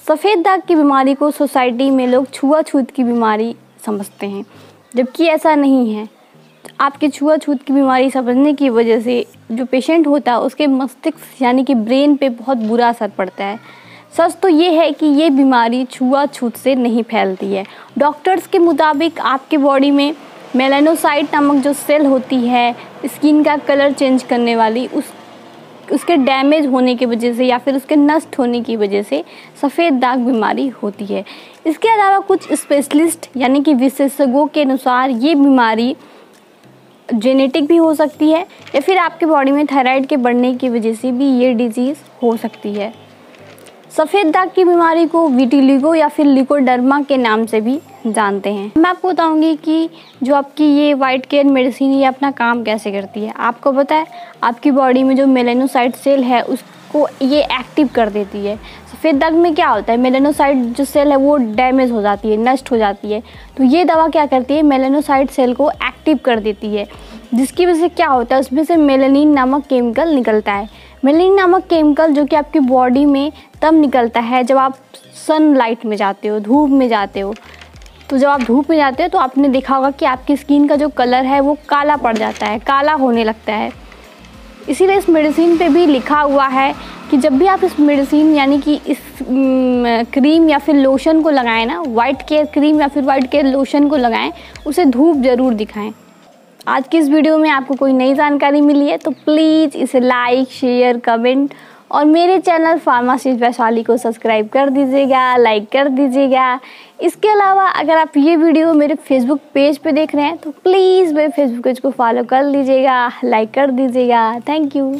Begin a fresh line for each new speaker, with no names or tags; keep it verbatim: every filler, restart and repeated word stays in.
सफ़ेद दाग की बीमारी को सोसाइटी में लोग छुआछूत की बीमारी समझते हैं, जबकि ऐसा नहीं है। आपके छुआछूत की बीमारी समझने की वजह से जो पेशेंट होता है उसके मस्तिष्क यानी कि ब्रेन पे बहुत बुरा असर पड़ता है। सच तो ये है कि ये बीमारी छुआछूत से नहीं फैलती है। डॉक्टर्स के मुताबिक आपके बॉडी में मेलानोसाइट नामक जो सेल होती है स्किन का कलर चेंज करने वाली, उस उसके डैमेज होने की वजह से या फिर उसके नष्ट होने की वजह से सफ़ेद दाग बीमारी होती है। इसके अलावा कुछ स्पेशलिस्ट यानी कि विशेषज्ञों के अनुसार ये बीमारी जेनेटिक भी हो सकती है या फिर आपके बॉडी में थायराइड के बढ़ने की वजह से भी ये डिजीज़ हो सकती है। सफ़ेद दाग की बीमारी को विटिलिगो या फिर लिकोडर्मा के नाम से भी जानते हैं। मैं आपको बताऊंगी कि जो आपकी ये वाइट केयर मेडिसिन ये अपना काम कैसे करती है। आपको पता है आपकी बॉडी में जो मेलानोसाइट सेल है उसको ये एक्टिव कर देती है। सफ़ेद दाग में क्या होता है, मेलानोसाइट जो सेल है वो डैमेज हो जाती है, नष्ट हो जाती है। तो ये दवा क्या करती है, मेलानोसाइट सेल को एक्टिव कर देती है, जिसकी वजह से क्या होता है उसमें से मेलानिन नामक केमिकल निकलता है। मेलानिन नामक केमिकल जो कि आपकी बॉडी में तब निकलता है जब आप सनलाइट में जाते हो, धूप में जाते हो। तो जब आप धूप में जाते हो तो आपने देखा होगा कि आपकी स्किन का जो कलर है वो काला पड़ जाता है, काला होने लगता है। इसीलिए इस मेडिसिन पे भी लिखा हुआ है कि जब भी आप इस मेडिसिन यानी कि इस क्रीम या फिर लोशन को लगाएं ना, वाइट केयर क्रीम या फिर वाइट केयर लोशन को लगाएं, उसे धूप ज़रूर दिखाएं। आज की इस वीडियो में आपको कोई नई जानकारी मिली है तो प्लीज़ इसे लाइक, शेयर, कमेंट और मेरे चैनल फार्मासिस्ट वैशाली को सब्सक्राइब कर दीजिएगा, लाइक कर दीजिएगा। इसके अलावा अगर आप ये वीडियो मेरे फेसबुक पेज पे देख रहे हैं तो प्लीज़ मेरे फेसबुक पेज को फॉलो कर लीजिएगा, लाइक कर दीजिएगा। Thank you.